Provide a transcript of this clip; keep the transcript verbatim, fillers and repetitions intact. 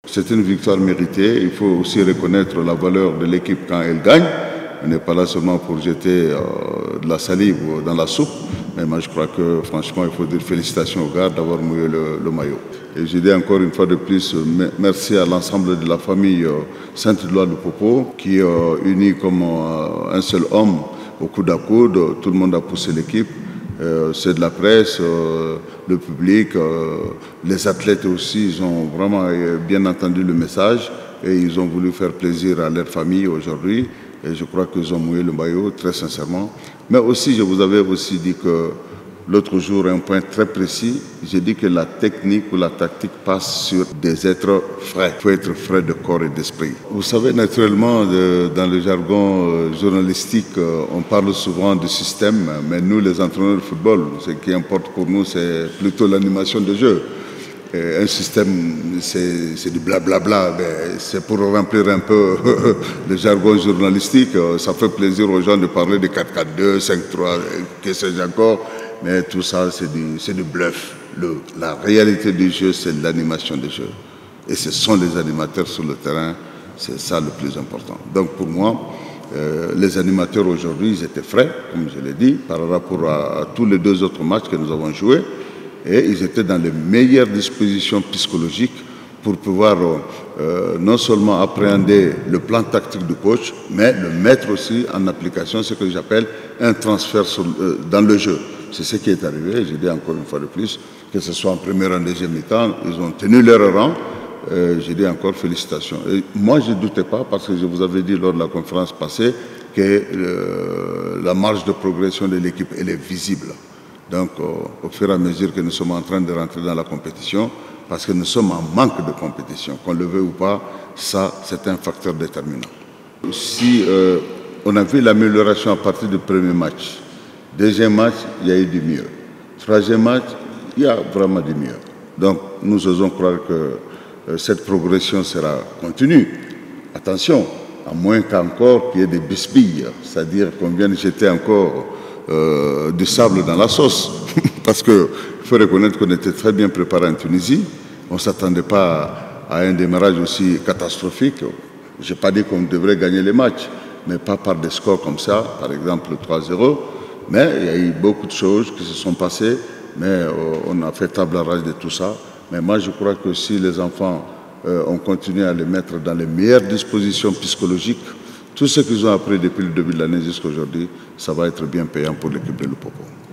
C'est une victoire méritée. Il faut aussi reconnaître la valeur de l'équipe quand elle gagne. On n'est pas là seulement pour jeter euh, de la salive dans la soupe. Mais moi, je crois que, franchement, il faut dire félicitations aux gars d'avoir mouillé le, le maillot. Et je dis encore une fois de plus, merci à l'ensemble de la famille euh, Sainte-Éloi de Popo, qui est euh, unie comme euh, un seul homme, au coude à coude. Tout le monde a poussé l'équipe. Euh, c'est de la presse, euh, le public, euh, les athlètes aussi, ils ont vraiment bien entendu le message et ils ont voulu faire plaisir à leur famille aujourd'hui. Et je crois qu'ils ont mouillé le maillot, très sincèrement. Mais aussi, je vous avais aussi dit que l'autre jour, un point très précis, j'ai dit que la technique ou la tactique passe sur des êtres frais. Il faut être frais de corps et d'esprit. Vous savez, naturellement, de, dans le jargon euh, journalistique, euh, on parle souvent de système, mais nous, les entraîneurs de football, ce qui importe pour nous, c'est plutôt l'animation de jeu. Et un système, c'est du blablabla, c'est pour remplir un peu le jargon journalistique. Ça fait plaisir aux gens de parler de quatre quatre deux, cinq trois, que sais-je encore. Mais tout ça, c'est du, du bluff. Le, la réalité du jeu, c'est l'animation du jeu. Et ce sont les animateurs sur le terrain, c'est ça le plus important. Donc pour moi, euh, les animateurs aujourd'hui, ils étaient frais, comme je l'ai dit, par rapport à, à tous les deux autres matchs que nous avons joués. Et ils étaient dans les meilleures dispositions psychologiques pour pouvoir euh, non seulement appréhender le plan tactique du coach, mais le mettre aussi en application, ce que j'appelle un transfert sur, euh, dans le jeu. C'est ce qui est arrivé, je dis encore une fois de plus, que ce soit en première ou en deuxième mi-temps, ils ont tenu leur rang. Euh, je dis encore félicitations. Et moi, je ne doutais pas, parce que je vous avais dit lors de la conférence passée que euh, la marge de progression de l'équipe, elle est visible. Donc, au fur et à mesure que nous sommes en train de rentrer dans la compétition, parce que nous sommes en manque de compétition, qu'on le veuille ou pas, ça, c'est un facteur déterminant. Si euh, on a vu l'amélioration à partir du premier match, deuxième match, il y a eu du mieux. Troisième match, il y a vraiment du mieux. Donc, nous osons croire que euh, cette progression sera continue. Attention, à moins qu'encore qu'il y ait des bisbilles, c'est-à-dire qu'on vienne jeter encore Euh, du sable dans la sauce. Parce qu'il faut reconnaître qu'on était très bien préparé en Tunisie. On ne s'attendait pas à un démarrage aussi catastrophique. Je n'ai pas dit qu'on devrait gagner les matchs, mais pas par des scores comme ça, par exemple trois zéro. Mais il y a eu beaucoup de choses qui se sont passées, mais euh, on a fait table rase de tout ça. Mais moi, je crois que si les enfants euh, ont continué à les mettre dans les meilleures dispositions psychologiques, tout ce qu'ils ont appris depuis le début de l'année jusqu'à aujourd'hui, ça va être bien payant pour l'équipe de Lupopo.